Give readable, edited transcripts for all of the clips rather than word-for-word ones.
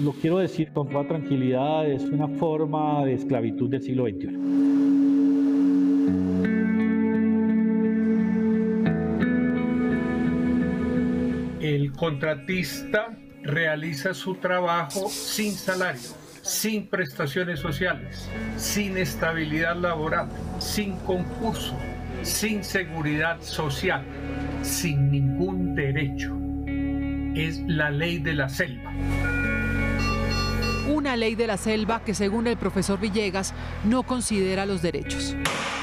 lo quiero decir con toda tranquilidad, es una forma de esclavitud del siglo XXI. El contratista realiza su trabajo sin salario, sin prestaciones sociales, sin estabilidad laboral, sin concurso, sin seguridad social, sin ningún derecho. Es la ley de la selva. Una ley de la selva que, según el profesor Villegas, no considera los derechos.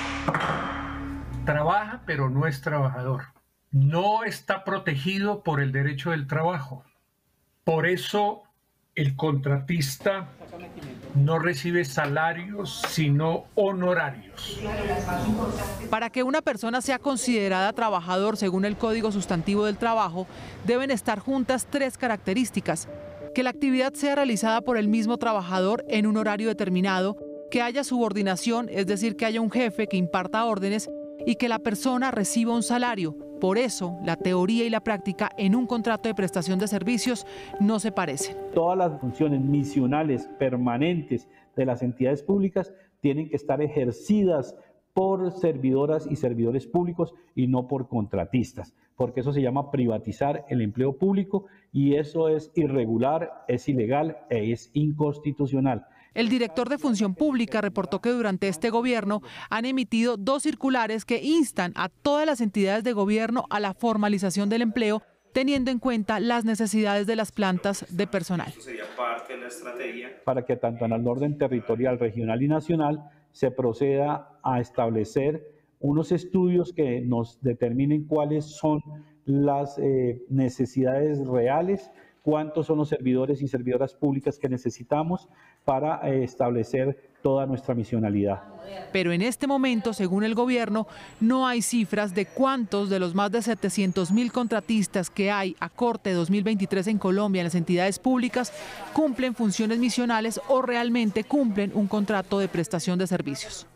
Trabaja, pero no es trabajador. No está protegido por el derecho del trabajo. Por eso el contratista no recibe salarios, sino honorarios. Para que una persona sea considerada trabajador según el Código Sustantivo del Trabajo, deben estar juntas 3 características: que la actividad sea realizada por el mismo trabajador en un horario determinado, que haya subordinación, es decir, que haya un jefe que imparta órdenes, y que la persona reciba un salario. Por eso, la teoría y la práctica en un contrato de prestación de servicios no se parecen. Todas las funciones misionales permanentes de las entidades públicas tienen que estar ejercidas por servidoras y servidores públicos y no por contratistas, porque eso se llama privatizar el empleo público y eso es irregular, es ilegal e es inconstitucional. El director de Función Pública reportó que durante este gobierno han emitido 2 circulares que instan a todas las entidades de gobierno a la formalización del empleo, teniendo en cuenta las necesidades de las plantas de personal. Eso sería parte de la estrategia. Para que tanto en el orden territorial, regional y nacional se proceda a establecer unos estudios que nos determinen cuáles son las necesidades reales, cuántos son los servidores y servidoras públicas que necesitamos para establecer toda nuestra misionalidad. Pero en este momento, según el gobierno, no hay cifras de cuántos de los más de 700.000 contratistas que hay a corte 2023 en Colombia en las entidades públicas cumplen funciones misionales o realmente cumplen un contrato de prestación de servicios.